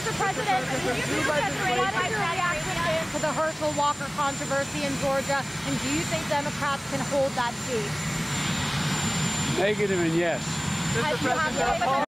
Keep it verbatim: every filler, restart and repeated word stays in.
Mister President, can you give us what is your reaction to the Herschel Walker controversy in Georgia, and do you think Democrats can hold that seat? Negative and yes. Mister President,